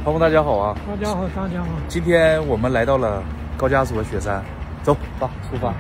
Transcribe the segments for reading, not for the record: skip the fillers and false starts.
朋友大家好啊！ 大家好，大家好。 今天我们来到了高加索雪山，走吧，出发。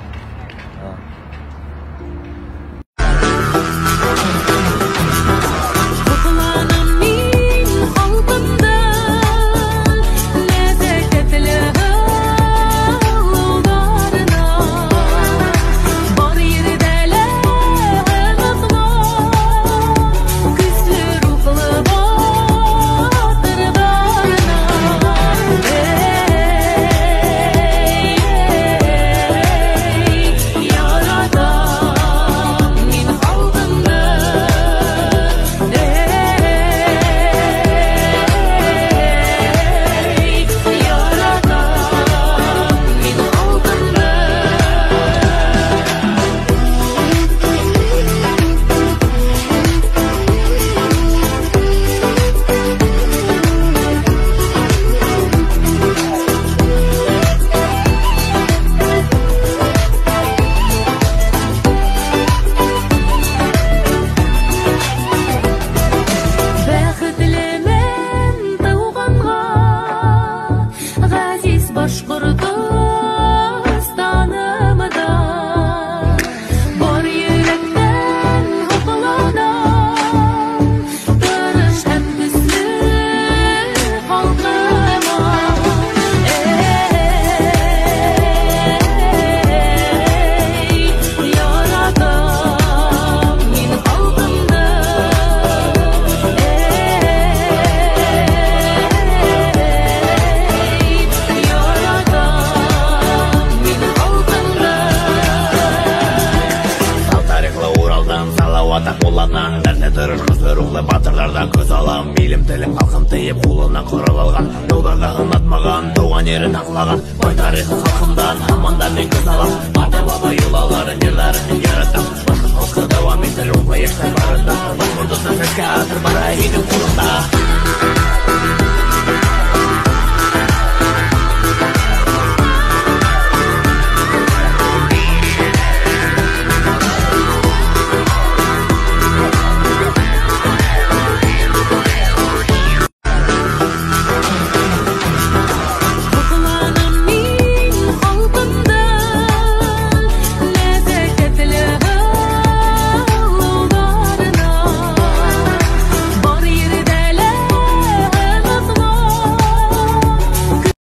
Дәрте тұрыр қызы рухлы батырлардан көз алам. Билім тілім халқым тыйып қолынан құрал алған, жолдарда ұнатмаған, туған ерін ақлаған. Бай тарихы халқымдан аманда мен көз алам. Ата баба юлаларын ерлерін яратам. Башқы халқы давам етер рухлы ештай барында. Башқұрдысы сәске атыр бара енің қолында.